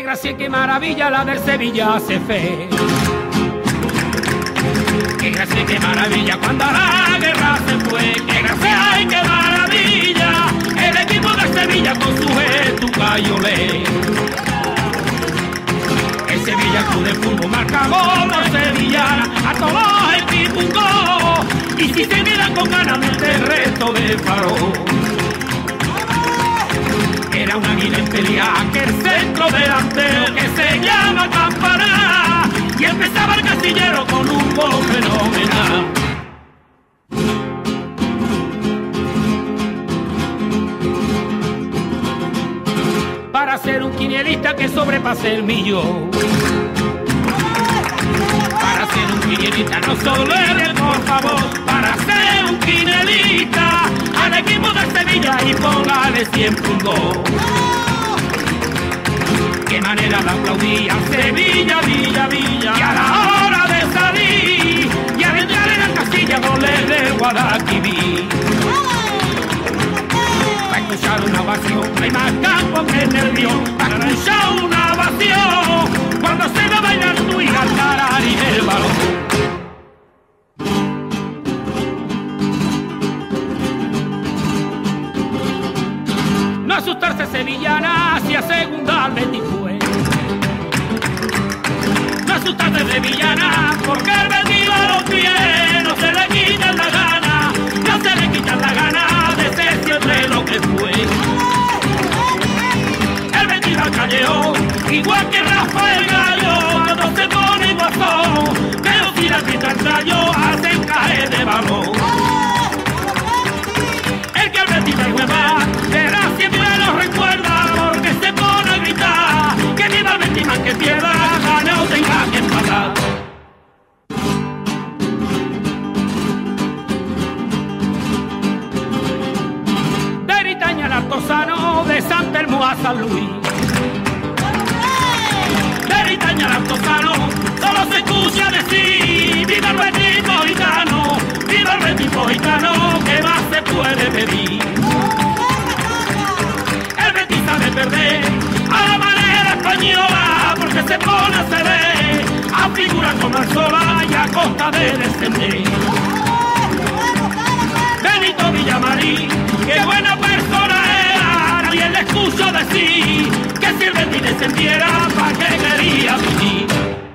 gracia y qué maravilla la del Sevilla hace fe. Qué gracia y qué maravilla cuando a la guerra se fue. Qué gracia y qué maravilla el equipo de Sevilla con su Estucayolé. El Sevilla Club de Fútbol marca gol sevillana, a todos los equipos un gol. Y si se miran con ganas el resto de Faro. Era un águila en pelea, que el centro delantero que se llama Campaná, y empezaba el Castillero con un gol fenomenal. Para ser un quinielista que sobrepase el millón. Para ser un quinielista no solo eres, por favor. Para ser un quinielista al equipo de Sevilla y póngale siempre un gol. Qué manera de aplaudir a Sevilla, Villa, Villa. Y a la hora de salir y al entrar en la casilla goles del Guadalquivir. Para escuchar una ovación no hay más campo que en el río. Para escuchar una ovación cuando se va a bailar tú y cantar y el balón. No asustarse sevillana hacia segunda al Betis fue. No asustarse sevillana porque el Betis a los pies no se le quitan la gana, no se le quitan la gana de ser siempre lo que fue. El Betis al calleo, igual que Rafael Gallo, cuando se pone guasón, pero si la quita el rayo hacen caer de balón. El que el Betis se juega, será siempre lo recuerda, porque se pone a gritar, que viva el Betis más que pierda, gane o tenga que empatar. De Britaña al Altozano, de San Telmo a San Luis. De Britaña al Altozano, solo se escucha decir, viva el Betis Mojicano, viva el Betis Mojicano, que más se puede pedir. El Betis sabe perder a la manera española, porque se pone a ceder a figuras como Arzola y a costa de descender. Benito Villamarín, qué buena persona era, nadie le escuchó decir que si el Betis descendiera, ¿para qué quería vivir?